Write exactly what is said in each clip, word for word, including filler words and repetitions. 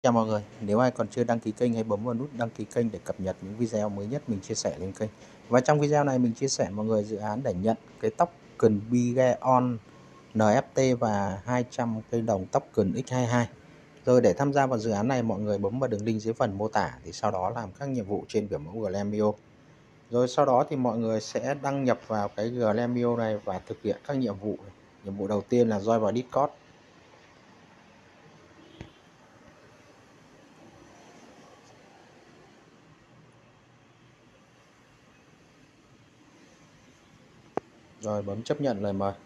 Chào mọi người, nếu ai còn chưa đăng ký kênh hãy bấm vào nút đăng ký kênh để cập nhật những video mới nhất mình chia sẻ lên kênh. Và trong video này mình chia sẻ mọi người dự án để nhận cái token Bigeon en ép tê và hai trăm cây đồng token ích hai mươi hai. Rồi để tham gia vào dự án này mọi người bấm vào đường link dưới phần mô tả thì sau đó làm các nhiệm vụ trên biểu mẫu Glamio. Rồi sau đó thì mọi người sẽ đăng nhập vào cái Glamio này và thực hiện các nhiệm vụ. Nhiệm vụ đầu tiên là join vào Discord. Rồi bấm chấp nhận lời mời.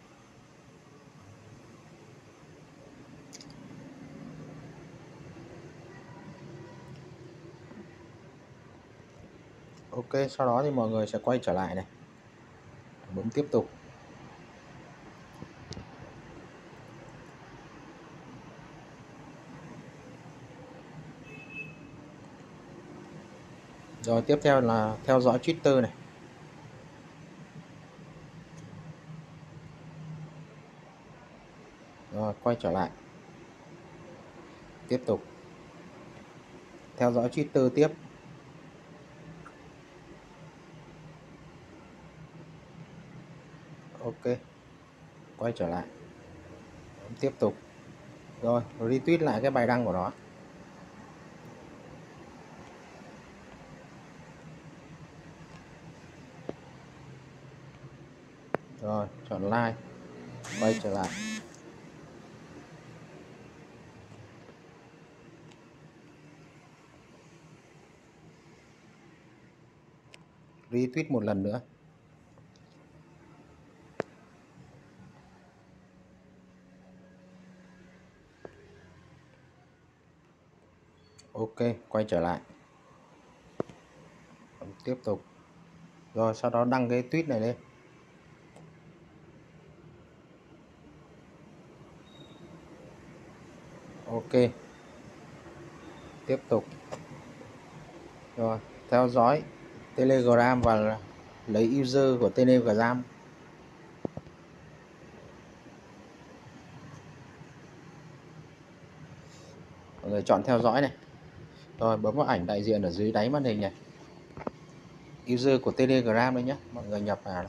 Ok, sau đó thì mọi người sẽ quay trở lại này, bấm tiếp tục. Rồi tiếp theo là theo dõi Twitter này. Rồi quay trở lại, tiếp tục theo dõi Twitter tiếp. Ok, quay trở lại, bấm tiếp tục. Rồi retweet lại cái bài đăng của nó. Rồi chọn like, quay trở lại. Retweet một lần nữa. Ok, quay trở lại, bấm tiếp tục. Rồi sau đó đăng cái tweet này lên. Ok, tiếp tục. Rồi theo dõi Telegram và lấy user của Telegram. Mọi người chọn theo dõi này. Rồi bấm vào ảnh đại diện ở dưới đáy màn hình này, user của Telegram đấy nhé, mọi người nhập vào này.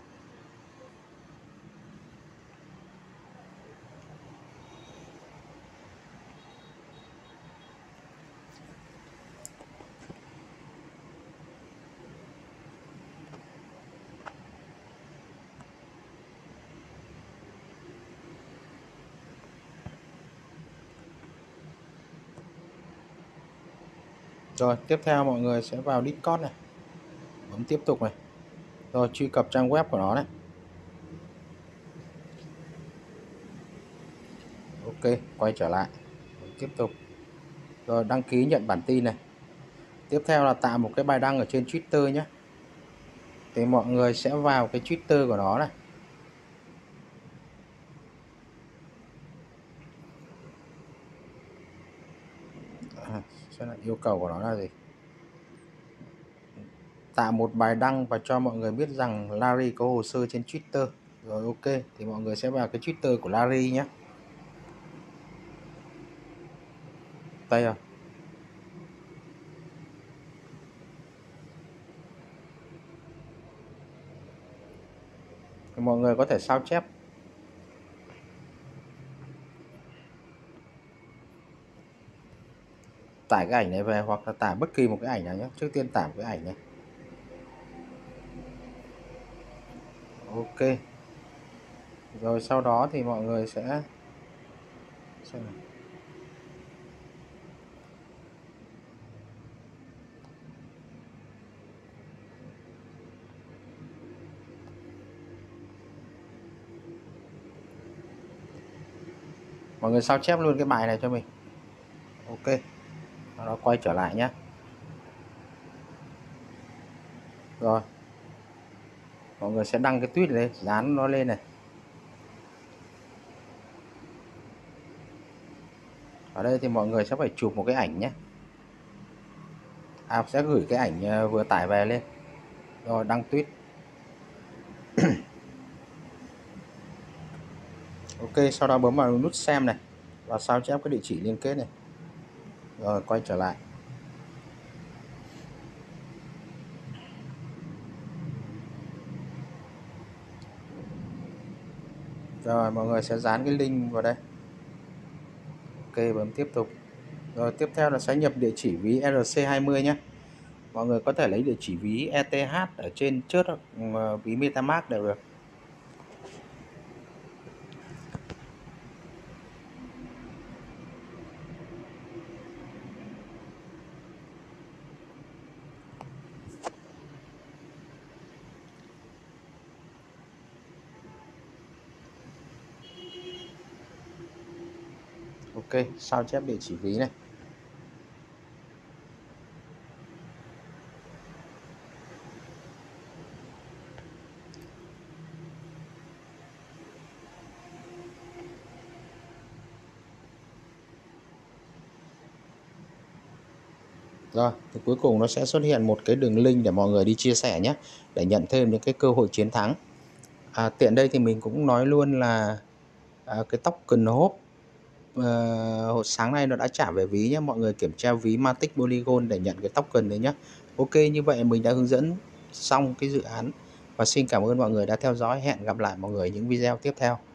Rồi tiếp theo mọi người sẽ vào Discord này, bấm tiếp tục này. Rồi truy cập trang web của nó này. Ok, quay trở lại, bấm tiếp tục. Rồi đăng ký nhận bản tin này. Tiếp theo là tạo một cái bài đăng ở trên Twitter nhé. Thì mọi người sẽ vào cái Twitter của nó này. À, xem là yêu cầu của nó là gì. Tạo một bài đăng và cho mọi người biết rằng Larry có hồ sơ trên Twitter. Rồi ok, thì mọi người sẽ vào cái Twitter của Larry nhé. Đây rồi. Thì mọi người có thể sao chép. Tải cái ảnh này về hoặc là tải bất kỳ một cái ảnh nào nhé. Trước tiên tải một cái ảnh này. Ok. Rồi sau đó thì mọi người sẽ xem này. Mọi người sao chép luôn cái bài này cho mình. Ok, sau đó quay trở lại nhé. Rồi mọi người sẽ đăng cái tweet lên, dán nó lên này. Ở đây thì mọi người sẽ phải chụp một cái ảnh nhé. À, sẽ gửi cái ảnh vừa tải về lên. Rồi đăng tweet. Ok, sau đó bấm vào nút xem này và sao chép cái địa chỉ liên kết này. Rồi quay trở lại. Rồi mọi người sẽ dán cái link vào đây. Ok, bấm tiếp tục. Rồi tiếp theo là sẽ nhập địa chỉ ví R C hai mươi nhé. Mọi người có thể lấy địa chỉ ví E T H ở trên chớt hoặc ví MetaMask đều được. Ok, sao chép địa chỉ ví này. Rồi, thì cuối cùng nó sẽ xuất hiện một cái đường link để mọi người đi chia sẻ nhé, để nhận thêm những cái cơ hội chiến thắng. À, tiện đây thì mình cũng nói luôn là à, cái token hốp à, hồi sáng nay nó đã trả về ví nhé. Mọi người kiểm tra ví Matic Polygon để nhận cái token đấy nhé. Ok, như vậy mình đã hướng dẫn xong cái dự án và xin cảm ơn mọi người đã theo dõi. Hẹn gặp lại mọi người những video tiếp theo.